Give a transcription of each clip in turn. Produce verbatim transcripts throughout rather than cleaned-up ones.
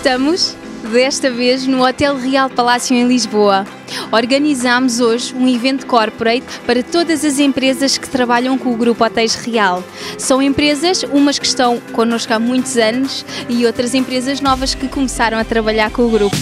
Estamos, desta vez, no Hotel Real Palácio em Lisboa. Organizamos hoje um evento corporate para todas as empresas que trabalham com o Grupo Hotéis Real. São empresas, umas que estão connosco há muitos anos e outras empresas novas que começaram a trabalhar com o grupo.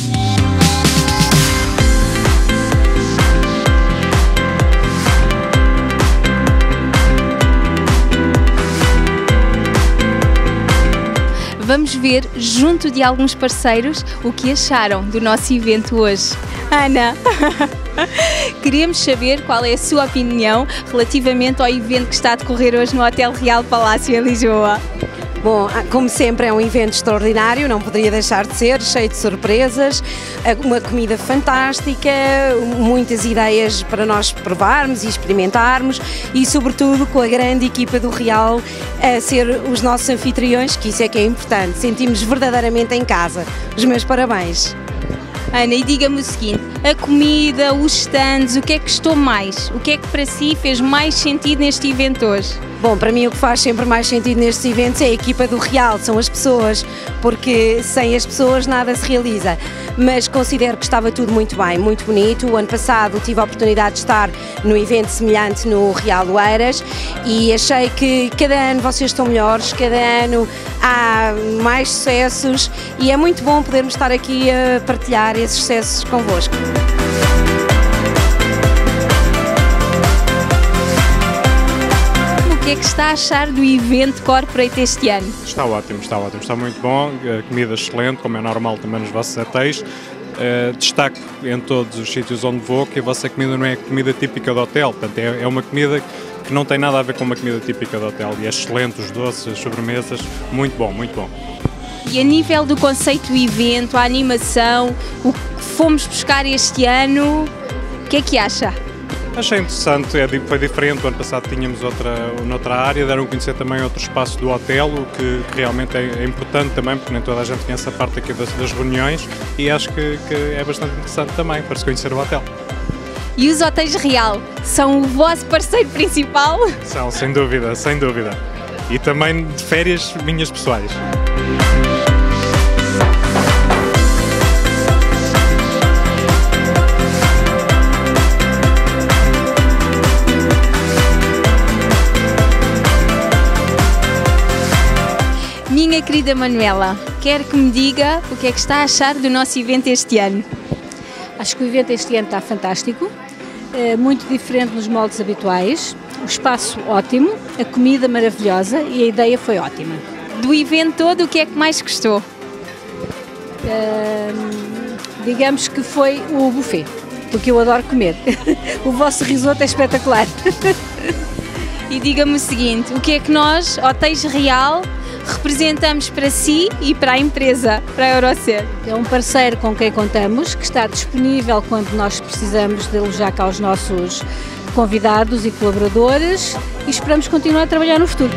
Vamos ver, junto de alguns parceiros, o que acharam do nosso evento hoje. Ana, queríamos saber qual é a sua opinião relativamente ao evento que está a decorrer hoje no Hotel Real Palácio em Lisboa. Bom, como sempre é um evento extraordinário, não poderia deixar de ser, cheio de surpresas, uma comida fantástica, muitas ideias para nós provarmos e experimentarmos e sobretudo com a grande equipa do Real a ser os nossos anfitriões, que isso é que é importante, sentimos verdadeiramente em casa. Os meus parabéns. Ana, e diga-me o seguinte, a comida, os stands, o que é que gostou mais? O que é que para si fez mais sentido neste evento hoje? Bom, para mim o que faz sempre mais sentido nestes eventos é a equipa do Real, são as pessoas, porque sem as pessoas nada se realiza. Mas considero que estava tudo muito bem, muito bonito. O ano passado tive a oportunidade de estar num evento semelhante no Real Oeiras e achei que cada ano vocês estão melhores, cada ano há mais sucessos e é muito bom podermos estar aqui a partilhar esses sucessos convosco. O que é que está a achar do evento corporate este ano? Está ótimo, está ótimo, está muito bom, a comida excelente, como é normal também nos vossos hotéis. Uh, destaco em todos os sítios onde vou que a vossa comida não é comida típica do hotel, portanto é, é uma comida que não tem nada a ver com uma comida típica do hotel e é excelente, os doces, as sobremesas, muito bom, muito bom. E a nível do conceito do evento, a animação, o que fomos buscar este ano, o que é que acha? Achei interessante, é, foi diferente, o ano passado tínhamos outra, noutra área, deram a conhecer também outro espaço do hotel, o que, que realmente é, é importante também, porque nem toda a gente conhece a parte aqui das, das reuniões e acho que, que é bastante interessante também para se conhecer o hotel. E os Hotéis Real são o vosso parceiro principal? São, sem dúvida, sem dúvida. E também de férias minhas pessoais. Minha querida Manuela, quero que me diga o que é que está a achar do nosso evento este ano. Acho que o evento este ano está fantástico, é muito diferente dos moldes habituais, o espaço ótimo, a comida maravilhosa e a ideia foi ótima. Do evento todo, o que é que mais gostou? Hum, digamos que foi o buffet, porque eu adoro comer. O vosso risoto é espetacular. E diga-me o seguinte, o que é que nós, Hotéis Real, representamos para si e para a empresa, para a Eurocer? É um parceiro com quem contamos, que está disponível quando nós precisamos de alojar cá os nossos convidados e colaboradores e esperamos continuar a trabalhar no futuro.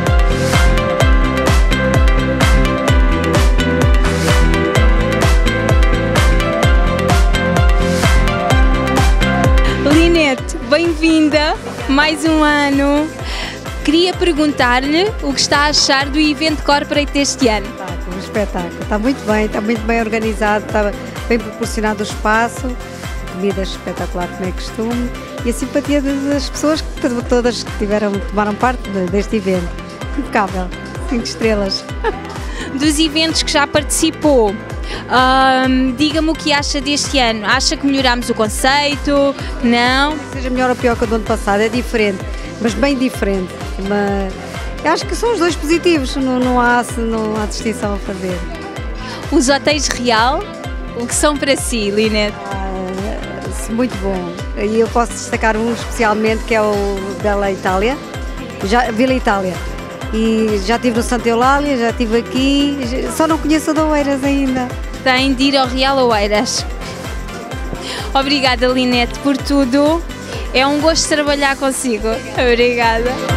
Linete, bem-vinda, mais um ano. Queria perguntar-lhe o que está a achar do evento corporate deste ano. Está um espetáculo, está muito bem, está muito bem organizado, está bem proporcionado o espaço, comida espetacular como é costume e a simpatia das pessoas que todas que tiveram, tomaram parte deste evento. Impecável, cinco estrelas. Dos eventos que já participou, hum, diga-me o que acha deste ano. Acha que melhorámos o conceito? Não? Não seja melhor ou pior que o do ano passado, é diferente, mas bem diferente. Mas eu acho que são os dois positivos, não, não, há, não há distinção a fazer. Os Hotéis Real, o que são para si, Linete? Ah, muito bom. E eu posso destacar um especialmente que é o Bella Itália, já, Vila Itália. E já estive no Santa Eulália, já estive aqui, só não conheço o de Oeiras ainda. Tem de ir ao Real Oeiras. Obrigada, Linete, por tudo. É um gosto trabalhar consigo. Obrigada.